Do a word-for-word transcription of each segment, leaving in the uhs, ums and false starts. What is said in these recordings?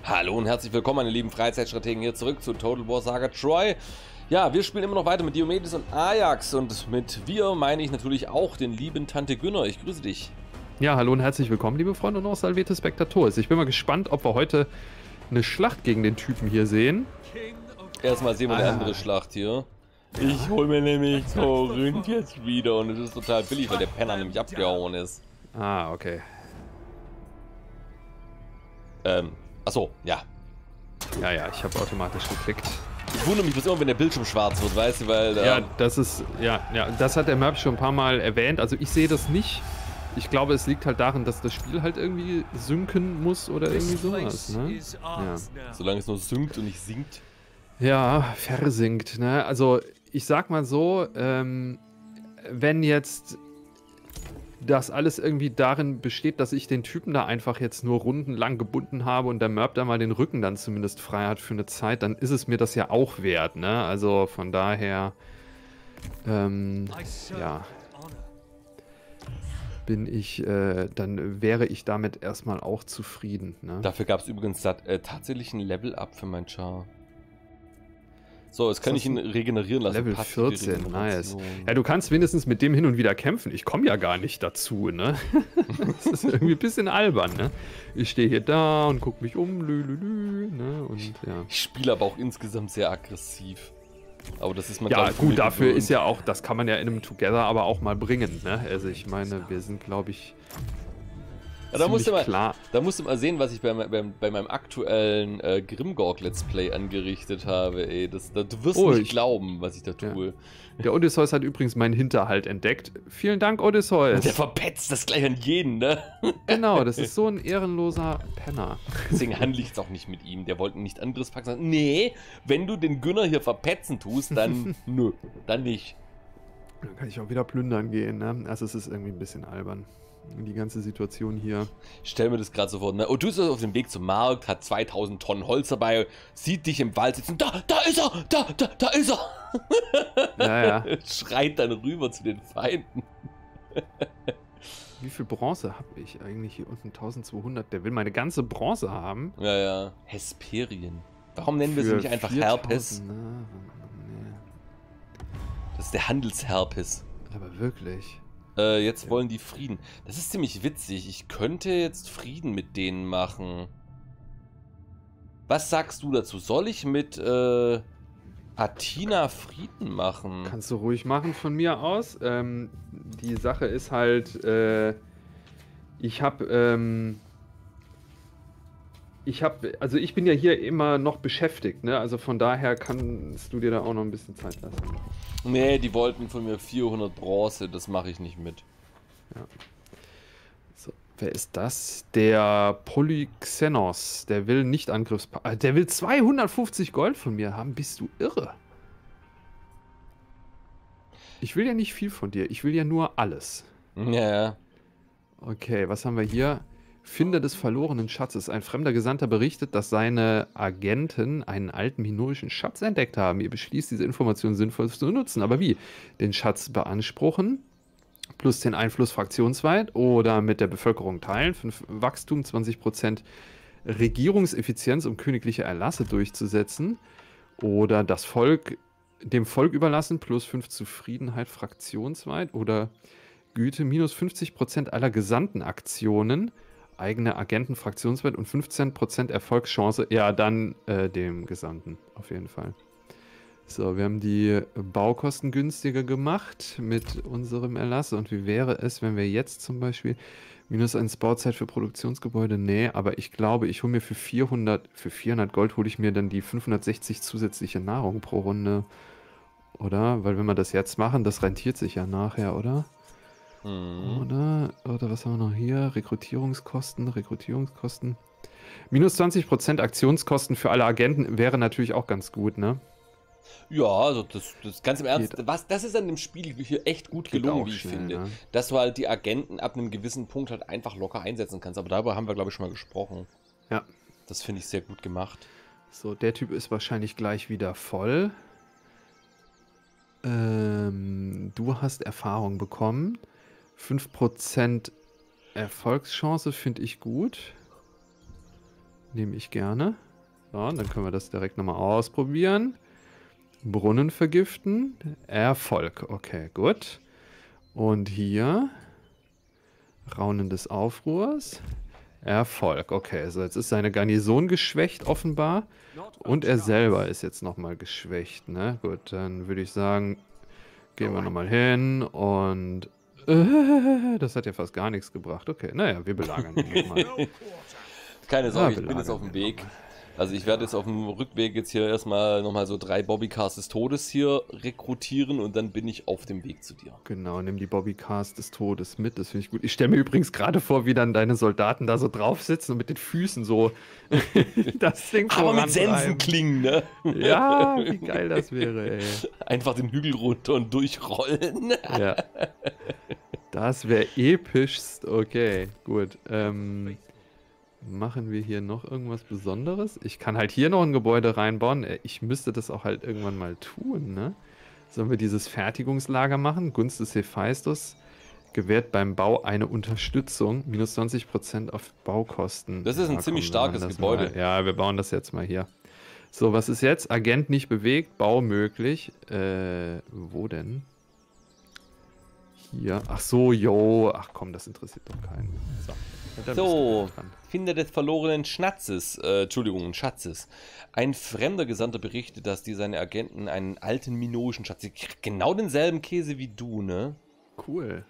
Hallo und herzlich willkommen, meine lieben Freizeitstrategen, hier zurück zu Total War Saga Troy. Ja, wir spielen immer noch weiter mit Diomedes und Ajax und mit wir meine ich natürlich auch den lieben Tante Günner. Ich grüße dich. Ja, hallo und herzlich willkommen, liebe Freunde aus Salvete Spectatoris. Ich bin mal gespannt, ob wir heute eine Schlacht gegen den Typen hier sehen. Erstmal sehen wir eine ah. andere Schlacht hier. Ich hol mir nämlich Korinth jetzt wieder und es ist total billig, weil der Penner nämlich abgehauen ist. Ah, okay. Ähm, achso, ja. Ja, ja, ich habe automatisch geklickt. Ich wundere mich bis immer, wenn der Bildschirm schwarz wird, weißt du, weil... Ähm, ja, das ist, ja, ja, das hat der Merp schon ein paar Mal erwähnt. Also ich sehe das nicht. Ich glaube, es liegt halt daran, dass das Spiel halt irgendwie synken muss oder irgendwie sowas, ne? Ja. Solange es nur synkt und nicht sinkt. Ja, versinkt, ne? Also ich sag mal so, ähm, wenn jetzt das alles irgendwie darin besteht, dass ich den Typen da einfach jetzt nur rundenlang gebunden habe und der Merp da mal den Rücken dann zumindest frei hat für eine Zeit, dann ist es mir das ja auch wert, ne? Also von daher, ähm, ja, bin ich, äh, dann wäre ich damit erstmal auch zufrieden, ne? Dafür gab es übrigens äh, tatsächlich ein Level-Up für mein Char. So, jetzt kann ich ihn regenerieren lassen. Level vierzehn, nice. Ja, du kannst wenigstens mit dem hin und wieder kämpfen. Ich komme ja gar nicht dazu, ne? Das ist irgendwie ein bisschen albern, ne? Ich stehe hier da und gucke mich um, lü, lü, lü, ne? Und, ja. Ich spiele aber auch insgesamt sehr aggressiv. Aber das ist man, ja, gut, dafür gewöhnt. Ist ja auch, das kann man ja in einem Together aber auch mal bringen, ne? Also ich meine, wir sind, glaube ich, ja, da, musst du mal, klar. da musst du mal sehen, was ich bei, bei, bei meinem aktuellen äh, Grimgorg Let's Play angerichtet habe, ey. Das, das, du wirst oh, nicht ich, glauben, was ich da tue. Ja. Der Odysseus hat übrigens meinen Hinterhalt entdeckt. Vielen Dank, Odysseus. Der verpetzt das gleich an jeden, ne? Genau, das ist so ein ehrenloser Penner. Deswegen handle ich es auch nicht mit ihm. Der wollte nicht anderes packen. Sagen, nee, wenn du den Günner hier verpetzen tust, dann nö, dann nicht. Dann kann ich auch wieder plündern gehen, ne? Also es ist irgendwie ein bisschen albern. Die ganze Situation hier. Ich stell mir das gerade so vor, ne? Odysseus auf dem Weg zum Markt, hat zweitausend Tonnen Holz dabei, sieht dich im Wald sitzen, da, da ist er, da, da, da ist er. Ja, ja. Schreit dann rüber zu den Feinden. Wie viel Bronze habe ich eigentlich hier unten? eintausendzweihundert. Der will meine ganze Bronze haben. Ja, ja. Hesperien. Warum nennen wir sie nicht einfach Herpes? Na, nee. Das ist der Handelsherpes. Aber wirklich. Äh, jetzt wollen die Frieden. Das ist ziemlich witzig. Ich könnte jetzt Frieden mit denen machen. Was sagst du dazu? Soll ich mit äh, Athena Frieden machen? Kannst du ruhig machen von mir aus. Ähm, die Sache ist halt, äh, ich habe, ähm, ich habe, also ich bin ja hier immer noch beschäftigt, ne? Also von daher kannst du dir da auch noch ein bisschen Zeit lassen. Nee, die wollten von mir vierhundert Bronze, das mache ich nicht mit. Ja. So, wer ist das? Der Polyxenos, der will nicht Angriffspa... Der will zweihundertfünfzig Gold von mir haben, bist du irre? Ich will ja nicht viel von dir, ich will ja nur alles. Ja. Okay, was haben wir hier? Finder des verlorenen Schatzes. Ein fremder Gesandter berichtet, dass seine Agenten einen alten minorischen Schatz entdeckt haben. Ihr beschließt, diese Information sinnvoll zu nutzen. Aber wie? Den Schatz beanspruchen, plus den Einfluss fraktionsweit oder mit der Bevölkerung teilen. fünf Wachstum, zwanzig Prozent Regierungseffizienz, um königliche Erlasse durchzusetzen. Oder das Volk, dem Volk überlassen, plus fünf Zufriedenheit fraktionsweit. Oder Güte, minus fünfzig Prozent aller gesandten Aktionen. Eigene Agenten fraktionsweit und fünfzehn Prozent Erfolgschance, ja, dann äh, dem Gesandten, auf jeden Fall. So, wir haben die Baukosten günstiger gemacht mit unserem Erlass. Und wie wäre es, wenn wir jetzt zum Beispiel minus eins Bauzeit für Produktionsgebäude? Nee, aber ich glaube, ich hole mir für vierhundert, für vierhundert Gold hole ich mir dann die fünfhundertsechzig zusätzliche Nahrung pro Runde. Oder? Weil wenn wir das jetzt machen, das rentiert sich ja nachher, oder? Mhm. Oder, oder was haben wir noch hier? Rekrutierungskosten, Rekrutierungskosten. Minus zwanzig Prozent Aktionskosten für alle Agenten wäre natürlich auch ganz gut, ne? Ja, also das, das ganz im Ernst, was, das ist an dem Spiel hier echt gut gelungen, wie ich schnell, finde. Ne? Dass du halt die Agenten ab einem gewissen Punkt halt einfach locker einsetzen kannst. Aber darüber haben wir, glaube ich, schon mal gesprochen. Ja. Das finde ich sehr gut gemacht. So, der Typ ist wahrscheinlich gleich wieder voll. Ähm, du hast Erfahrung bekommen. fünf Prozent Erfolgschance finde ich gut. Nehme ich gerne. So, dann können wir das direkt nochmal ausprobieren. Brunnen vergiften. Erfolg. Okay, gut. Und hier. Raunen des Aufruhrs. Erfolg. Okay, also jetzt ist seine Garnison geschwächt offenbar. Und er selber ist jetzt nochmal geschwächt. Ne? Gut, dann würde ich sagen, gehen wir nochmal hin und... Äh, das hat ja fast gar nichts gebracht. Okay, naja, wir belagern ihn nochmal. Keine Sorge, Ja, ich bin jetzt auf dem Weg. nochmal. Also ich werde jetzt auf dem Rückweg jetzt hier erstmal nochmal so drei Bobbycars des Todes hier rekrutieren und dann bin ich auf dem Weg zu dir. Genau, nimm die Bobbycars des Todes mit, das finde ich gut. Ich stelle mir übrigens gerade vor, wie dann deine Soldaten da so drauf sitzen und mit den Füßen so das Ding Aber mit vorantreiben. Sensenklingen, ne? Ja, wie geil das wäre, ey. Einfach den Hügel runter und durchrollen. Ja. Das wäre epischst. Okay, gut. Ähm, machen wir hier noch irgendwas Besonderes? Ich kann halt hier noch ein Gebäude reinbauen. Äh, Ich müsste das auch halt irgendwann mal tun, ne? Sollen wir dieses Fertigungslager machen? Gunst des Hephaistos gewährt beim Bau eine Unterstützung. Minus zwanzig Prozent auf Baukosten. Das ist ein Ja, ziemlich komm, wir machen starkes das Gebäude. Mal. Ja, wir bauen das jetzt mal hier. So, was ist jetzt? Agent nicht bewegt, Bau möglich. Äh, wo denn? Hier. Ach so, yo. Ach komm, das interessiert doch keinen. So. Ja, dann So, bist du dran. Finder des verlorenen Schnatzes, äh, Entschuldigung, Schatzes. Ein fremder Gesandter berichtet, dass dir seine Agenten einen alten minoischen Schatz, genau denselben Käse wie du, ne? Cool.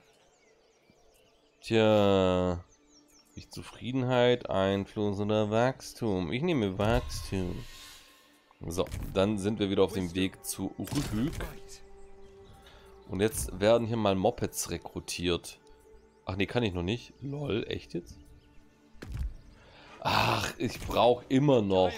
Tja, nicht Zufriedenheit, Einfluss oder Wachstum. Ich nehme Wachstum. So, dann sind wir wieder auf dem Weg zu Rühüg. Und jetzt werden hier mal Mopeds rekrutiert. Ach nee, kann ich noch nicht. Lol, echt jetzt? Ach, ich brauche immer noch.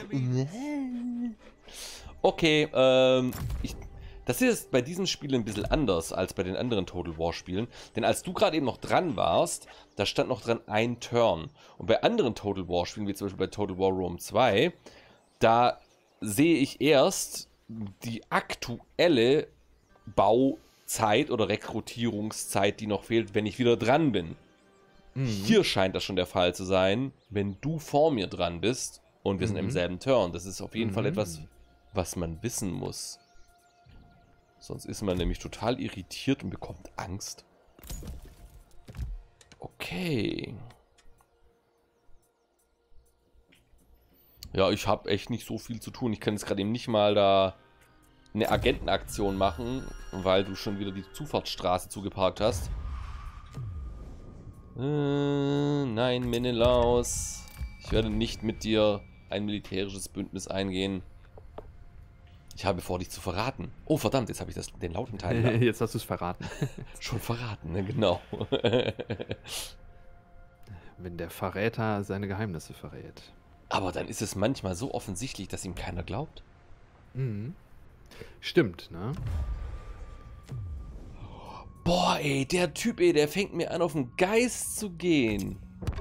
Okay, ähm, ich, das ist bei diesem Spiel ein bisschen anders als bei den anderen Total War Spielen. Denn als du gerade eben noch dran warst, da stand noch dran ein Turn. Und bei anderen Total War Spielen, wie zum Beispiel bei Total War Rome zwei, da sehe ich erst die aktuelle Bauzeit oder Rekrutierungszeit, die noch fehlt, wenn ich wieder dran bin. Mhm. Hier scheint das schon der Fall zu sein, wenn du vor mir dran bist und wir sind im Mhm. selben Turn. Das ist auf jeden Fall Mhm. etwas, was man wissen muss. Sonst ist man nämlich total irritiert und bekommt Angst. Okay. Ja, ich habe echt nicht so viel zu tun. Ich kann jetzt gerade eben nicht mal da eine Agentenaktion machen, weil du schon wieder die Zufahrtsstraße zugeparkt hast. Äh, nein, Menelaus. Ich werde nicht mit dir ein militärisches Bündnis eingehen. Ich habe vor, dich zu verraten. Oh, verdammt, jetzt habe ich das, den lauten Teil da. Jetzt hast du es verraten. Schon verraten, ne? Genau. Wenn der Verräter seine Geheimnisse verrät. Aber dann ist es manchmal so offensichtlich, dass ihm keiner glaubt. Mhm. Stimmt, ne? Boah, ey, der Typ, ey, der fängt mir an, auf den Geist zu gehen.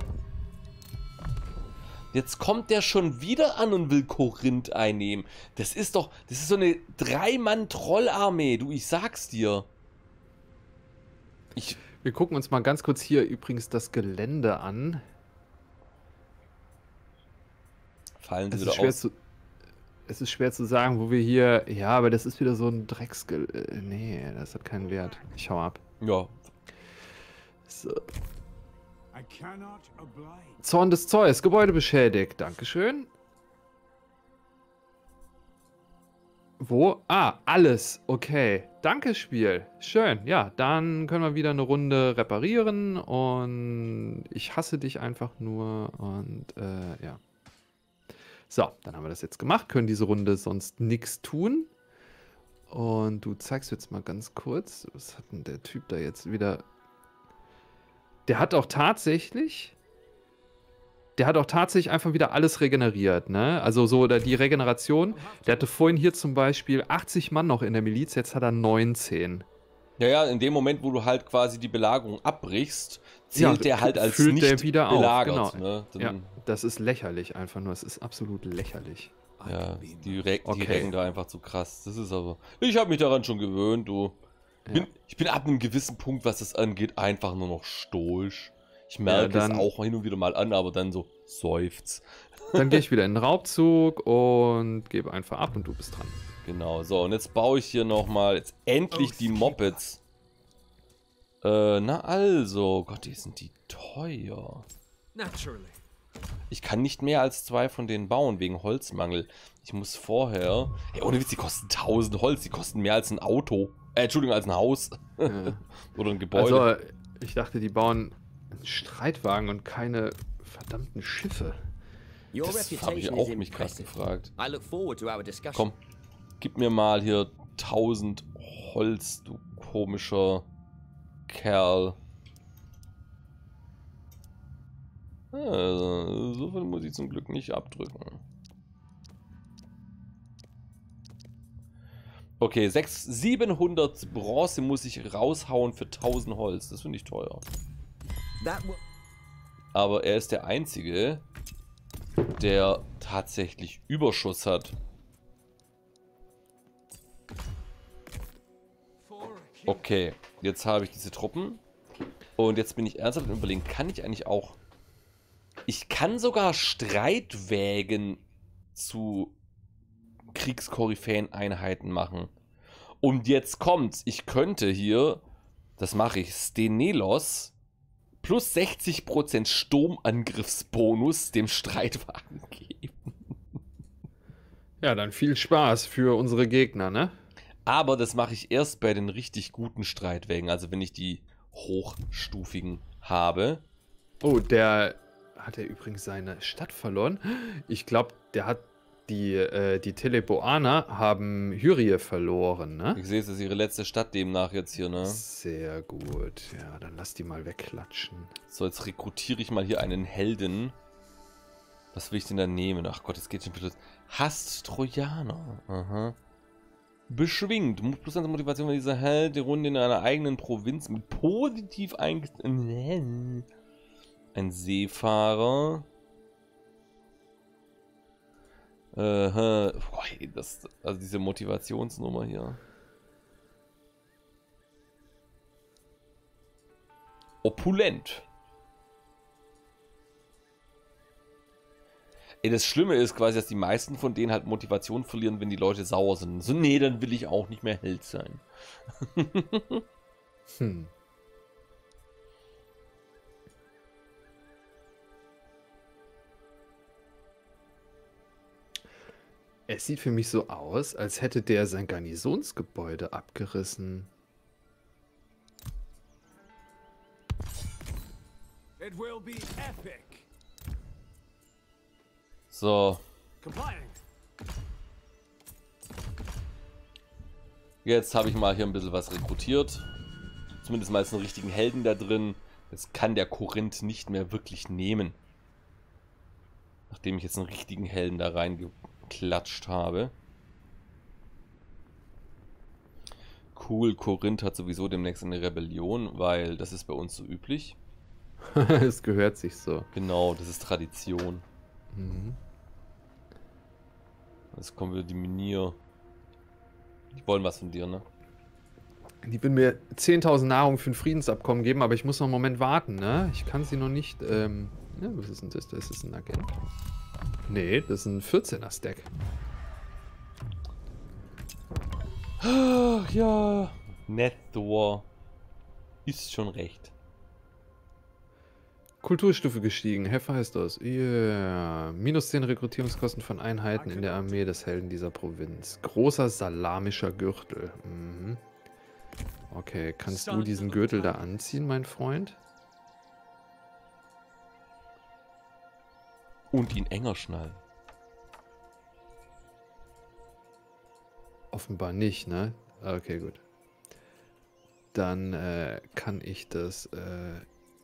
Jetzt kommt der schon wieder an und will Korinth einnehmen. Das ist doch, das ist so eine Drei-Mann-Trollarmee, du, ich sag's dir. Ich, Wir gucken uns mal ganz kurz hier übrigens das Gelände an. fallen sie Es wieder ist schwer aus. zu, es ist schwer zu sagen, wo wir hier... Ja, aber das ist wieder so ein Drecksgel... äh, Nee, das hat keinen Wert. Ich hau ab. Ja, So. I cannot oblige. Zorn des Zeus, Gebäude beschädigt. Dankeschön. Wo? Ah, alles. Okay. Danke, Spiel. Schön. Ja, dann können wir wieder eine Runde reparieren. Und ich hasse dich einfach nur. Und äh, ja. So, dann haben wir das jetzt gemacht. Können diese Runde sonst nichts tun. Und du zeigst jetzt mal ganz kurz. Was hat denn der Typ da jetzt wieder... Der hat auch tatsächlich... Der hat auch tatsächlich einfach wieder alles regeneriert, ne? Also so oder die Regeneration. Der hatte vorhin hier zum Beispiel achtzig Mann noch in der Miliz, jetzt hat er neunzehn. ja, ja, in dem Moment, wo du halt quasi die Belagerung abbrichst, zählt Ja, der halt als füllt nicht der wieder auf, belagert. genau. Ne? Dann, Ja, das ist lächerlich einfach nur. Es ist absolut lächerlich. ja, die, re die Okay. recken da einfach zu krass. Das ist aber... Ich habe mich daran schon gewöhnt, du. Ja. Bin, ich bin ab einem gewissen Punkt, was das angeht, einfach nur noch stoisch. Ich merke dann- es auch hin und wieder mal an, aber dann so seufzt. Dann gehe ich wieder in den Raubzug und gebe einfach ab und du bist dran. Genau, so, und jetzt baue ich hier nochmal jetzt endlich die Mopeds. Äh, na also, Gott, die sind die teuer. Naturally. Ich kann nicht mehr als zwei von denen bauen, wegen Holzmangel. Ich muss vorher... Hey, ohne Witz, die kosten tausend Holz, die kosten mehr als ein Auto. Äh, Entschuldigung, als ein Haus. Ja. Oder ein Gebäude. Also, ich dachte, die bauen einen Streitwagen und keine verdammten Schiffe. Your Das habe ich reputation is auch mich gerade impressive. gefragt. I look forward to our discussion. Komm, gib mir mal hier tausend Holz, du komischer Kerl. Also, so viel muss ich zum Glück nicht abdrücken. Okay, sechs, siebenhundert Bronze muss ich raushauen für tausend Holz. Das finde ich teuer. That will Aber er ist der Einzige, der tatsächlich Überschuss hat. Okay, jetzt habe ich diese Truppen. Und jetzt bin ich ernsthaft am Überlegen, kann ich eigentlich auch... Ich kann sogar Streitwägen zu Kriegskoryphäen-Einheiten machen. Und jetzt kommt's. Ich könnte hier, das mache ich, Stenelos plus sechzig Prozent Sturmangriffsbonus dem Streitwagen geben. Ja, dann viel Spaß für unsere Gegner, ne? Aber das mache ich erst bei den richtig guten Streitwägen, also wenn ich die hochstufigen habe. Oh, der hat er übrigens seine Stadt verloren. Ich glaube, der hat die, äh, die Teleboaner haben Hyrie verloren, ne? Ich sehe, es ist ihre letzte Stadt demnach jetzt hier, ne? Sehr gut. Ja, dann lass die mal wegklatschen. So, jetzt rekrutiere ich mal hier einen Helden. Was will ich denn da nehmen? Ach Gott, es geht schon wieder. Hasst Trojaner. Aha. Beschwingt. Plus eine Motivation, wenn dieser Held die Runde in einer eigenen Provinz mit positiv eingestellten. Ein Seefahrer. Äh, boah, das, also diese Motivationsnummer hier. Opulent. Ey, das Schlimme ist quasi, dass die meisten von denen halt Motivation verlieren, wenn die Leute sauer sind. So, nee, dann will ich auch nicht mehr Held sein. Hm. Es sieht für mich so aus, als hätte der sein Garnisonsgebäude abgerissen. It will be epic. So, Complying. jetzt habe ich mal hier ein bisschen was rekrutiert. Zumindest mal einen richtigen Helden da drin. Jetzt kann der Korinth nicht mehr wirklich nehmen. Nachdem ich jetzt einen richtigen Helden da reingeklatscht habe. Cool, Korinth hat sowieso demnächst eine Rebellion, weil das ist bei uns so üblich. Es gehört sich so. Genau, das ist Tradition. Mhm. Jetzt kommen wir die Minier. Die wollen was von dir, ne? Die will mir zehntausend Nahrung für ein Friedensabkommen geben, aber ich muss noch einen Moment warten, ne? Ich kann sie noch nicht, ähm... Ja, was ist denn das? Das ist ein Agent. Nee, das ist ein vierzehner Stack. Ach ja. Nethor. Ist schon recht. Kulturstufe gestiegen. Hephaistos. Yeah. Minus zehn Rekrutierungskosten von Einheiten in der Armee des Helden dieser Provinz. Großer salamischer Gürtel. Mhm. Okay, kannst du diesen Gürtel da anziehen, mein Freund? Und ihn enger schnallen. Offenbar nicht, ne? Okay, gut. Dann äh, kann ich das... Äh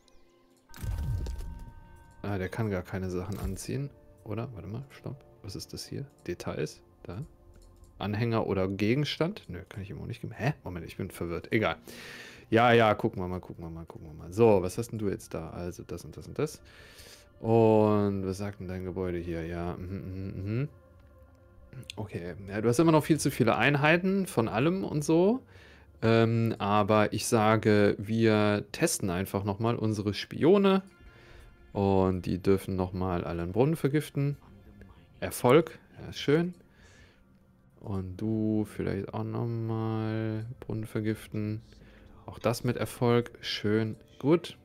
ah, der kann gar keine Sachen anziehen, oder? Warte mal, stopp. Was ist das hier? Details? Da. Anhänger oder Gegenstand? Nö, kann ich ihm auch nicht geben. Hä? Moment, ich bin verwirrt. Egal. Ja, ja, gucken wir mal, gucken wir mal, gucken wir mal. So, was hast denn du jetzt da? Also das und das und das. Und was sagt denn dein Gebäude hier? Ja, mhm, mhm, mhm. Okay, ja, du hast immer noch viel zu viele Einheiten von allem und so. Ähm, aber ich sage, wir testen einfach nochmal unsere Spione. Und die dürfen nochmal alle einen Brunnen vergiften. Erfolg. Ja, schön. Und du vielleicht auch nochmal Brunnen vergiften. Auch das mit Erfolg. Schön. Gut.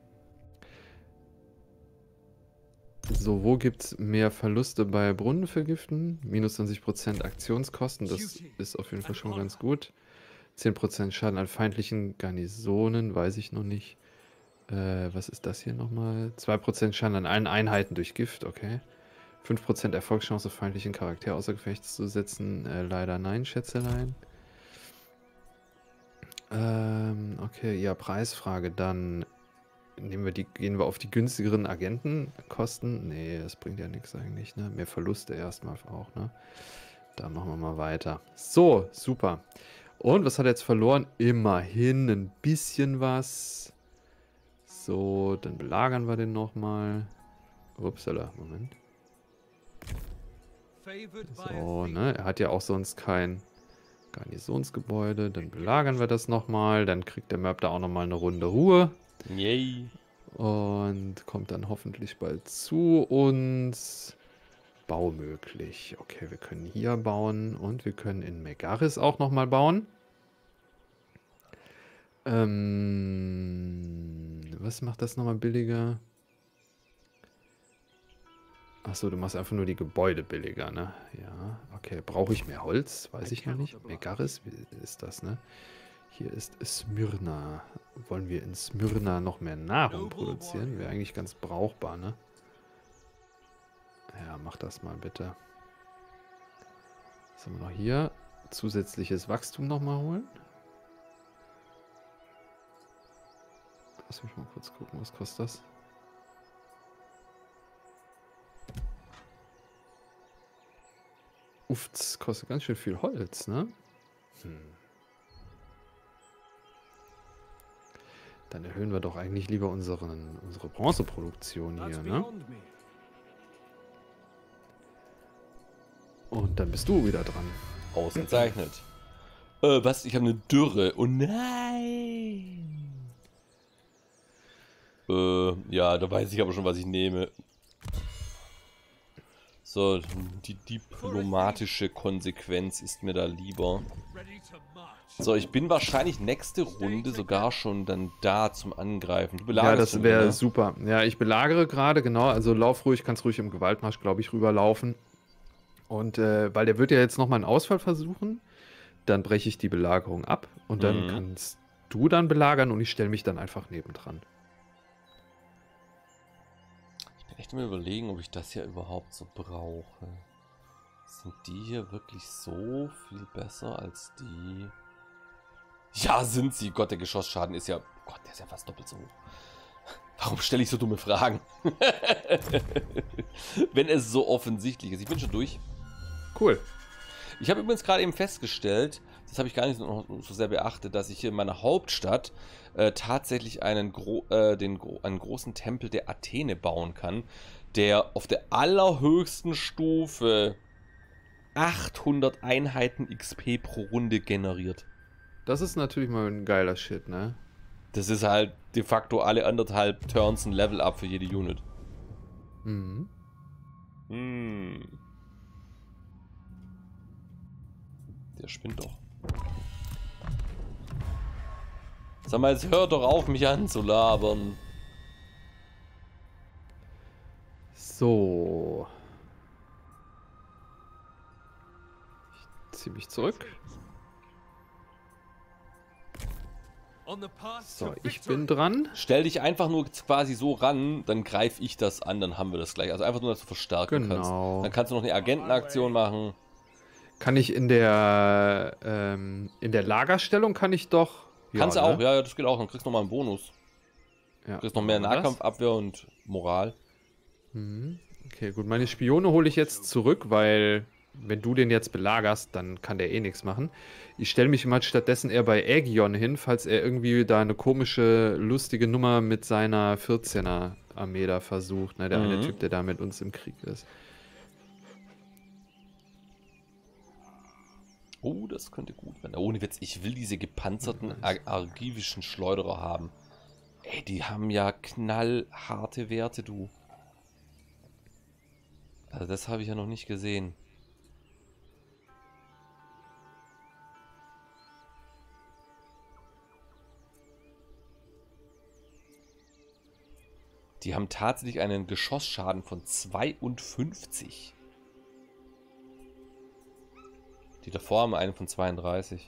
So, wo gibt es mehr Verluste bei Brunnen vergiften? Minus zwanzig Prozent Aktionskosten. Das ist auf jeden Fall schon mal ganz gut. zehn Prozent Schaden an feindlichen Garnisonen. Weiß ich noch nicht. Äh, was ist das hier nochmal? zwei Prozent Schaden an allen Einheiten durch Gift. Okay. fünf Prozent Erfolgschance, feindlichen Charakter außer Gefecht zu setzen. Äh, leider nein, Schätzelein. Ähm, okay, ja, Preisfrage. Dann nehmen wir die, gehen wir auf die günstigeren Agentenkosten. Nee, das bringt ja nichts eigentlich, ne? Mehr Verluste erstmal auch, ne? Da machen wir mal weiter. So, super. Und was hat er jetzt verloren? Immerhin ein bisschen was. So, dann belagern wir den nochmal. Upsala, Moment. So, ne? Er hat ja auch sonst kein Garnisonsgebäude. Dann belagern wir das nochmal. Dann kriegt der Mörb da auch nochmal eine Runde Ruhe. Yay. Und kommt dann hoffentlich bald zu uns. Bau möglich. Okay, wir können hier bauen. Und wir können in Megaris auch nochmal bauen. Ähm, was macht das nochmal billiger? Achso, du machst einfach nur die Gebäude billiger, ne? Ja, okay. Brauche ich mehr Holz? Weiß ich noch nicht. Megaris, wie ist das, ne? Hier ist Smyrna. Wollen wir in Smyrna noch mehr Nahrung produzieren? Wäre eigentlich ganz brauchbar, ne? Ja, mach das mal bitte. Was haben wir noch hier? Zusätzliches Wachstum nochmal holen. Lass mich mal kurz gucken, was kostet das? Uff, das kostet ganz schön viel Holz, ne? Hm. Dann erhöhen wir doch eigentlich lieber unseren, unsere Bronzeproduktion hier, ne? Und dann bist du wieder dran. Ausgezeichnet. äh, was? Ich habe eine Dürre. Oh nein. Äh, ja, da weiß ich aber schon, was ich nehme. So, die diplomatische Konsequenz ist mir da lieber. So, ich bin wahrscheinlich nächste Runde sogar schon dann da zum Angreifen. Du belagerst Ja, das schon wäre wieder. super. Ja, ich belagere gerade, genau. Also lauf ruhig, kannst ruhig im Gewaltmarsch, glaube ich, rüberlaufen. Und äh, weil der wird ja jetzt nochmal einen Ausfall versuchen, dann breche ich die Belagerung ab und dann Mhm. kannst du dann belagern und ich stelle mich dann einfach nebendran. Ich bin echt mal überlegen, ob ich das hier überhaupt so brauche. Sind die hier wirklich so viel besser als die? Ja, sind sie. Gott, der Geschossschaden ist ja... Gott, der ist ja fast doppelt so hoch. Warum stelle ich so dumme Fragen? Wenn es so offensichtlich ist. Ich bin schon durch. Cool. Ich habe übrigens gerade eben festgestellt, das habe ich gar nicht so, so sehr beachtet, dass ich hier in meiner Hauptstadt äh, tatsächlich einen, gro äh, den gro einen großen Tempel der Athene bauen kann, der auf der allerhöchsten Stufe achthundert Einheiten X P pro Runde generiert. Das ist natürlich mal ein geiler Shit, ne? Das ist halt de facto alle anderthalb Turns ein Level-Up für jede Unit. Mhm. Hm. Der spinnt doch. Sag mal, jetzt hör doch auf, mich anzulabern. So. Ich ziehe mich zurück. So, ich bin dran. Stell dich einfach nur quasi so ran, dann greife ich das an, dann haben wir das gleich. Also einfach nur, dass du verstärken Genau. kannst. Dann kannst du noch eine Agentenaktion machen. Kann ich in der ähm, in der Lagerstellung kann ich doch. Kannst du ne? auch, ja, ja, das geht auch. Dann kriegst du nochmal einen Bonus. Ja. Du kriegst noch mehr Machen wir das? Nahkampfabwehr und Moral. Mhm. Okay, gut. Meine Spione hole ich jetzt zurück, weil wenn du den jetzt belagerst, dann kann der eh nichts machen. Ich stelle mich mal stattdessen eher bei Aegion hin, falls er irgendwie da eine komische, lustige Nummer mit seiner vierzehner Armee da versucht. Ne? Der Mhm. eine Typ, der da mit uns im Krieg ist. Oh, das könnte gut werden. Ohne Witz, ich will diese gepanzerten ar argivischen Schleuderer haben. Ey, die haben ja knallharte Werte, du. Also das habe ich ja noch nicht gesehen. Die haben tatsächlich einen Geschossschaden von zweiundfünfzig. Die davor haben einen von zweiunddreißig.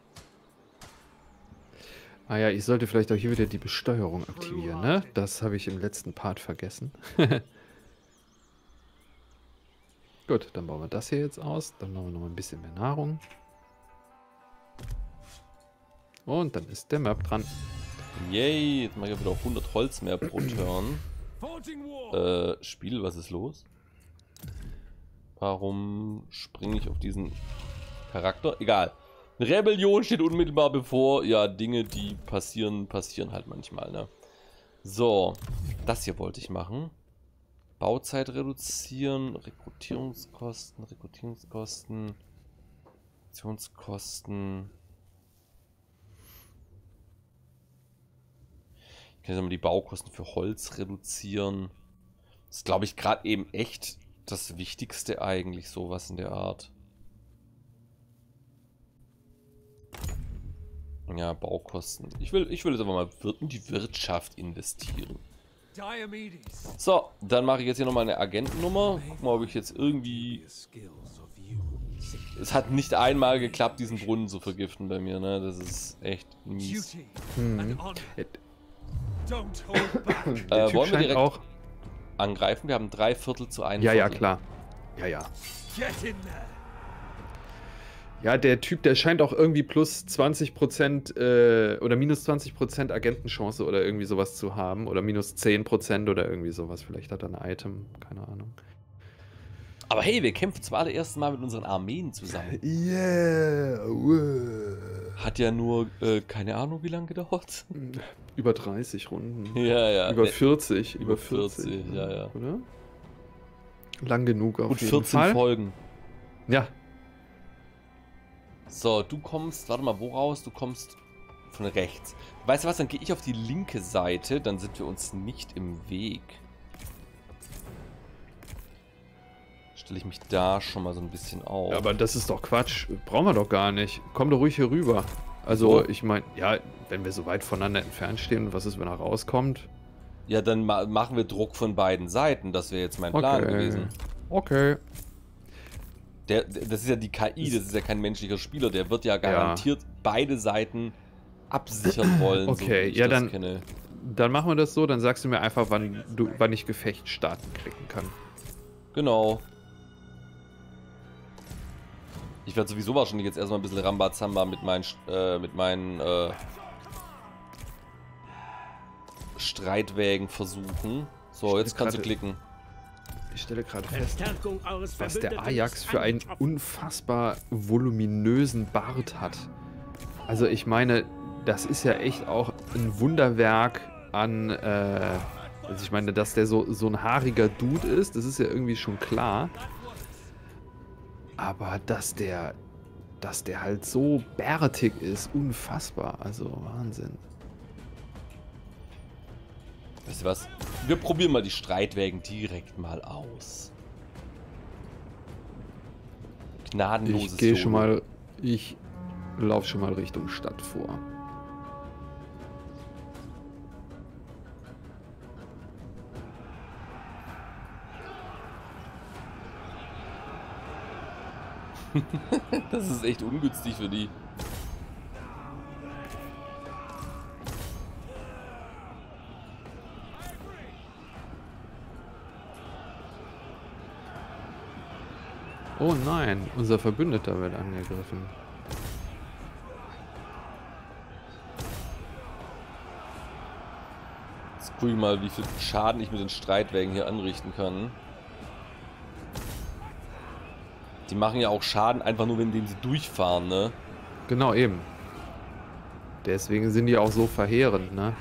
Ah ja, ich sollte vielleicht auch hier wieder die Besteuerung aktivieren, ne? Das habe ich im letzten Part vergessen. Gut, dann bauen wir das hier jetzt aus. Dann machen wir noch ein bisschen mehr Nahrung. Und dann ist der Map dran. Yay, jetzt mache ich wieder auf hundert Holz mehr pro Turn. Äh, Spiel, was ist los? Warum springe ich auf diesen Charakter? Egal. Eine Rebellion steht unmittelbar bevor. Ja, Dinge, die passieren, passieren halt manchmal, ne? So, das hier wollte ich machen. Bauzeit reduzieren, Rekrutierungskosten, Rekrutierungskosten, Aktionskosten. Ich kann jetzt mal die Baukosten für Holz reduzieren. Das ist, glaube ich, gerade eben echt das Wichtigste eigentlich, sowas in der Art. Ja, Baukosten. Ich will, ich will jetzt aber mal in die Wirtschaft investieren. So, dann mache ich jetzt hier nochmal eine Agentennummer. Guck mal, ob ich jetzt irgendwie... Es hat nicht einmal geklappt, diesen Brunnen zu vergiften bei mir, ne? Das ist echt mies. Hm. äh, Der wollen wir direkt auch angreifen? Wir haben drei Viertel zu einem Ja, Viertel. ja, klar. Ja, ja. Ja, der Typ, der scheint auch irgendwie plus zwanzig Prozent äh, oder minus zwanzig Prozent Agentenchance oder irgendwie sowas zu haben. Oder minus zehn Prozent oder irgendwie sowas. Vielleicht hat er ein Item, keine Ahnung. Aber hey, wir kämpfen zum allerersten Mal mit unseren Armeen zusammen. Yeah. Hat ja nur, äh, keine Ahnung, wie lange gedauert. Über dreißig Runden. Ja, ja. Über Ne, vierzig. über Über vierzig, vierzig, ja, ja. Oder? Lang genug auf Gut, jeden vierzehn Fall. Folgen. Ja. So, du kommst, warte mal, wo raus? Du kommst von rechts. Weißt du was, dann gehe ich auf die linke Seite, dann sind wir uns nicht im Weg. Stelle ich mich da schon mal so ein bisschen auf. Ja, aber das ist doch Quatsch. Brauchen wir doch gar nicht. Komm doch ruhig hier rüber. Also, So. ich meine, ja, wenn wir so weit voneinander entfernt stehen, was ist, wenn er rauskommt? Ja, dann ma machen wir Druck von beiden Seiten. Das wäre jetzt mein Plan Okay. gewesen. Okay. Der, der, das ist ja die K I, das ist ja kein menschlicher Spieler. Der wird ja garantiert beide Seiten absichern wollen, so wie Okay, ich ja, das dann- kenne. Dann machen wir das so, dann sagst du mir einfach, wann, du, wann ich Gefecht starten klicken kann. Genau. Ich werde sowieso wahrscheinlich jetzt erstmal ein bisschen Rambazamba mit meinen, äh, mit meinen äh, Streitwägen versuchen. So, jetzt kannst du gerade- klicken. Ich stelle gerade fest, Verstärkung eures was der Verbündeten Ajax ist für einen eingetroffen. unfassbar voluminösen Bart hat. Also ich meine, das ist ja echt auch ein Wunderwerk an, äh, also ich meine, dass der so, so ein haariger Dude ist, das ist ja irgendwie schon klar. Aber dass der, dass der halt so bärtig ist, unfassbar, also Wahnsinn. Weißt du was? Wir probieren mal die Streitwägen direkt mal aus. Gnadenloses Ich gehe schon Solo. mal, ich laufe schon mal Richtung Stadt vor. Das ist echt ungünstig für die. Oh nein, unser Verbündeter wird angegriffen. Jetzt guck ich mal, wie viel Schaden ich mit den Streitwägen hier anrichten kann. Die machen ja auch Schaden einfach nur, indem sie durchfahren, ne? Genau, eben. Deswegen sind die auch so verheerend, ne?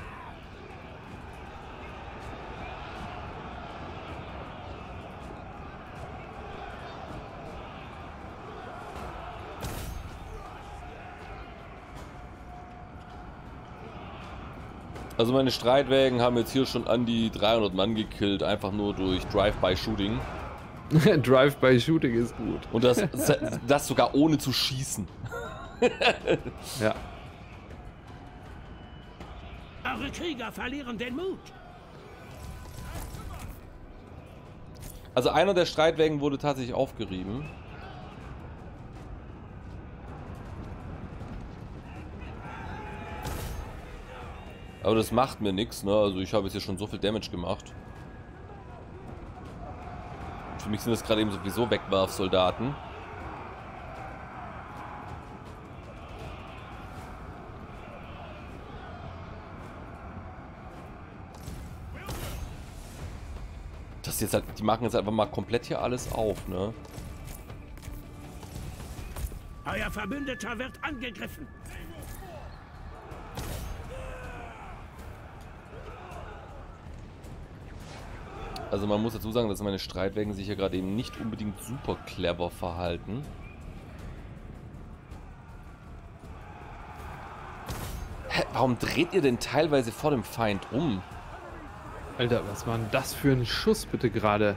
Also meine Streitwägen haben jetzt hier schon an die dreihundert Mann gekillt, einfach nur durch Drive-by-Shooting. Drive-by-Shooting ist gut. Und das, das sogar ohne zu schießen. Ja. Eure Krieger verlieren den Mut. Also einer der Streitwägen wurde tatsächlich aufgerieben. Aber das macht mir nichts, ne? Also ich habe jetzt hier schon so viel Damage gemacht. Für mich sind das gerade eben sowieso Wegwerfsoldaten. Das ist jetzt halt, die machen jetzt einfach mal komplett hier alles auf, ne? Euer Verbündeter wird angegriffen. Also man muss dazu sagen, dass meine Streitwägen sich hier gerade eben nicht unbedingt super clever verhalten. Hä, warum dreht ihr denn teilweise vor dem Feind um? Alter, was war denn das für ein Schuss bitte gerade?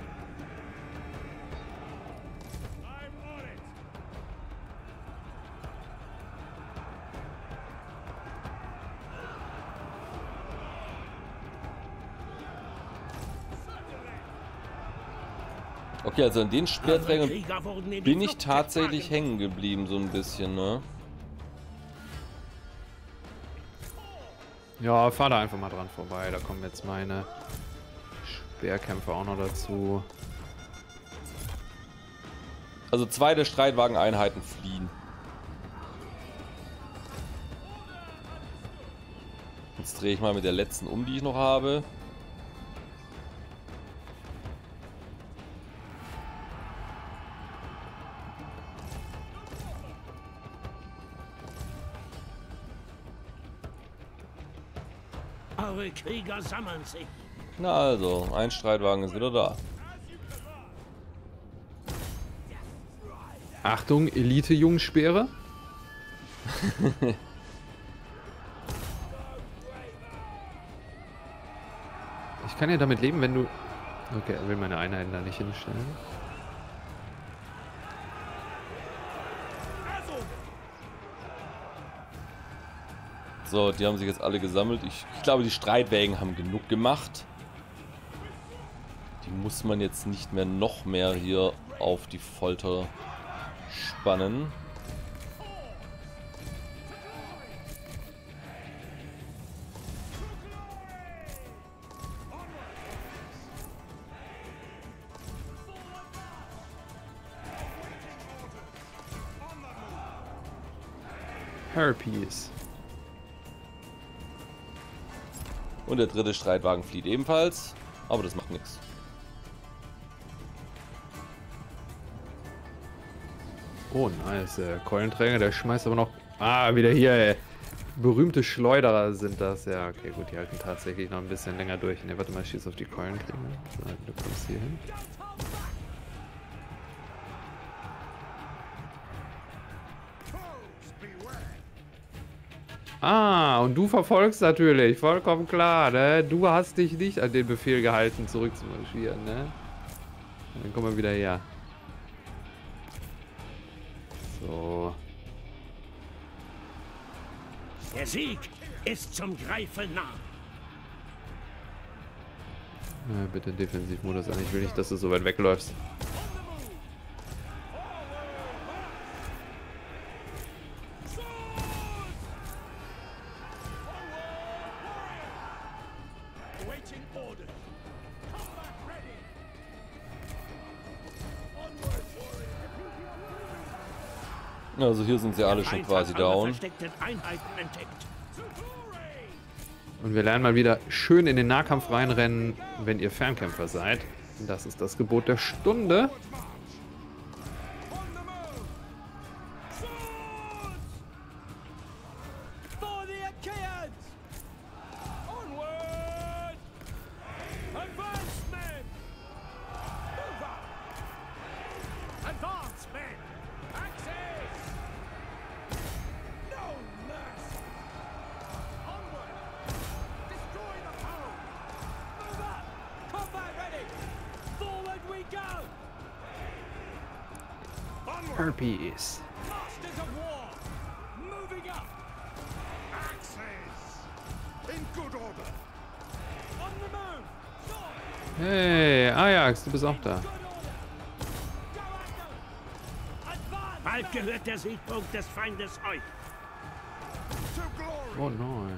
Okay, also in den Eure Speerträgern Krieger wurden in die bin ich Flucht tatsächlich geschlagen. hängen geblieben, so ein bisschen, ne? Ja, fahr da einfach mal dran vorbei. Da kommen jetzt meine Speerkämpfer auch noch dazu. Also zwei der Streitwageneinheiten fliehen. Jetzt drehe ich mal mit der letzten um, die ich noch habe. Eure Krieger sammeln sich. Na also, ein Streitwagen ist wieder da. Achtung, Elite-Jungspeere. Ich kann ja damit leben, wenn du... Okay, er will meine Einheiten da nicht hinstellen. So, die haben sich jetzt alle gesammelt. Ich, ich glaube, die Streitwägen haben genug gemacht. Die muss man jetzt nicht mehr noch mehr hier auf die Folter spannen. Harpies. Und der dritte Streitwagen flieht ebenfalls. Aber das macht nichts. Oh, nice. Der Keulenträger, der schmeißt aber noch... Ah, wieder hier, ey. Berühmte Schleuderer sind das. Ja, okay, gut, die halten tatsächlich noch ein bisschen länger durch. Ne, warte mal, schieß auf die Keulenträger. So, du kommst hier hin. Ah, und du verfolgst natürlich, vollkommen klar, ne? Du hast dich nicht an den Befehl gehalten, zurückzumarschieren, ne? Dann kommen wir wieder her. So. Der Sieg ist zum Greifen nah. Ja, bitte Defensivmodus an. Ich will nicht, dass du so weit wegläufst. Also hier sind sie alle schon quasi down. Versteckte Einheiten entdeckt. Und wir lernen mal wieder schön in den Nahkampf reinrennen, wenn ihr Fernkämpfer seid. Das ist das Gebot der Stunde. For the Achaeans! Onward! Advance, men! Move up! Advance, men! Axis! No mercy! Onward! Destroy the foe! Move up! Combat ready! Forward we go! Herpes. Masters of war. Moving up. Axes! In good order. On the move. Sword. Hey, Ajax, du bist auch da. Good order. Go at them. Advance. Bald gehört der Siegpunkt des Feindes euch. To glory! Oh nein.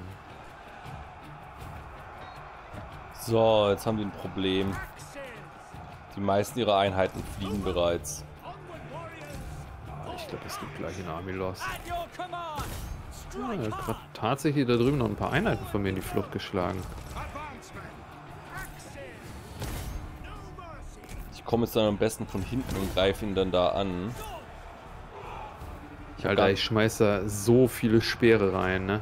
So, jetzt haben die ein Problem. Axes. Die meisten ihrer Einheiten fliegen bereits. Onward, warriors. Ah, ich glaube, es gibt gleich eine Army Lost. At your command. Ja, Strike er hat hard. grad tatsächlich da drüben noch ein paar Einheiten von mir in die Flucht geschlagen. Advance, men! Axes. No mercy. Ich komme jetzt dann am besten von hinten und greife ihn dann da an. Ich hab Alter, gar- ich schmeiß da so viele Speere rein, ne?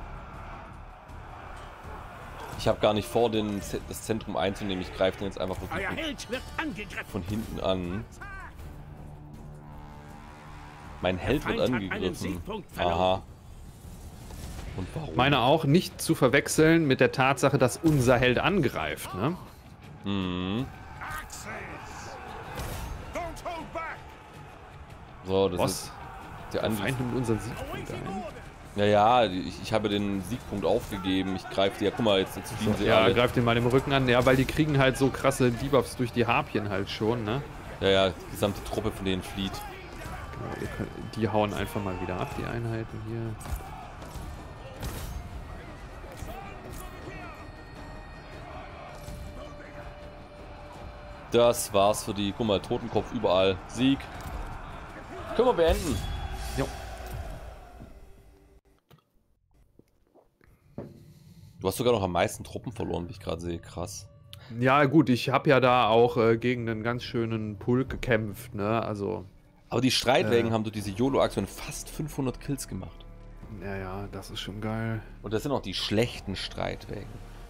Ich habe gar nicht vor, den, Z- das Zentrum einzunehmen. Ich greife den jetzt einfach Euer wirklich Held wird angegriffen. von hinten an. Mein Held Feind wird hat einen angegriffen. Siegpunkt verloren. Aha. Und warum? Meine auch nicht zu verwechseln mit der Tatsache, dass unser Held angreift, ne? Mhm. Axes! Don't hold back! So, das Was? ist der Der Angriff. Feind nimmt unseren Siegpunkt Awaiting ein. orders. Ja, ja, ich, ich habe den Siegpunkt aufgegeben. Ich greife die. Ja, guck mal, jetzt, jetzt fliegen sie Ja, alle. greift den mal im Rücken an. Ja, weil die kriegen halt so krasse Debuffs durch die Harpien halt schon, ne? Ja, ja, die gesamte Truppe von denen flieht. Genau, ihr könnt, die hauen einfach mal wieder ab, die Einheiten hier. Das war's für die. Guck mal, Totenkopf überall. Sieg. Können wir beenden. Jo. Du hast sogar noch am meisten Truppen verloren, wie ich gerade sehe. Krass. Ja, gut, ich habe ja da auch äh, gegen einen ganz schönen Pulk gekämpft, ne? Also, Aber die Streitwägen Äh. haben durch diese YOLO-Aktion fast fünfhundert Kills gemacht. ja, ja, das ist schon geil. Und das sind auch die schlechten Streitwägen.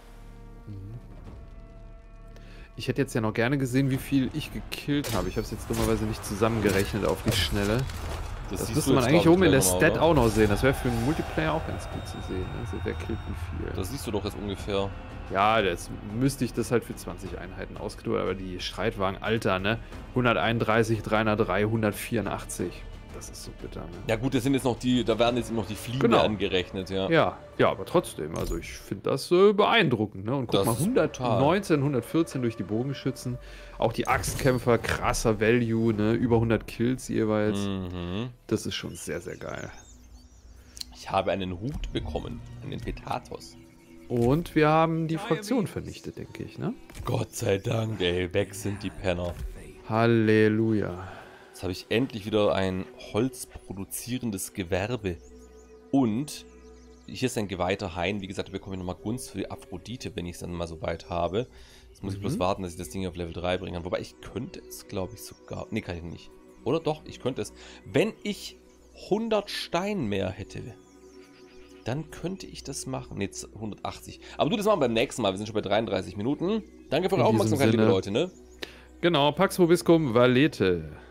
Ich hätte jetzt ja noch gerne gesehen, wie viel ich gekillt habe. Ich habe es jetzt dummerweise nicht zusammengerechnet auf die Schnelle. Das siehst müsste du man jetzt, eigentlich glaub ich, oben in der gleich noch mal, Stat oder? auch noch sehen. Das wäre für einen Multiplayer auch ganz gut zu sehen. Also wer killt wie viel. Das siehst du doch jetzt ungefähr. Ja, das müsste ich das halt für zwanzig Einheiten ausgedrückt, aber die Streitwagen, Alter, ne? hunderteinunddreißig, dreihundertdrei, hundertvierundachtzig. Das ist so bitter, ne? Ja gut, das sind jetzt noch die, da werden jetzt noch die Fliegen Genau. angerechnet, ja. Ja, ja, aber trotzdem, also ich finde das äh, beeindruckend, ne? Und guck Das mal, ist hundertneunzehn, hundertvierzehn durch die Bogenschützen. Auch die Axtkämpfer, krasser Value, ne? Über hundert Kills jeweils. Mhm. Das ist schon sehr, sehr geil. Ich habe einen Hut bekommen, einen Petatos. Und wir haben die Fraktion vernichtet, denke ich, ne? Gott sei Dank, ey, weg sind die Penner. Halleluja. Jetzt habe ich endlich wieder ein holzproduzierendes Gewerbe. Und hier ist ein geweihter Hain. Wie gesagt, da bekomme ich nochmal Gunst für die Aphrodite, wenn ich es dann mal so weit habe. Jetzt muss ich bloß Mhm. warten, dass ich das Ding auf Level drei bringen kann. Wobei ich könnte es, glaube ich, sogar... Ne, kann ich nicht. Oder doch, ich könnte es. Wenn ich hundert Stein mehr hätte, dann könnte ich das machen. Ne, jetzt hundertachtzig. Aber du, das machen wir beim nächsten Mal. Wir sind schon bei dreiunddreißig Minuten. Danke für In eure diesem Aufmerksamkeit, liebe Sinne. Leute, ne? Genau, Pax Vobiscum Valete.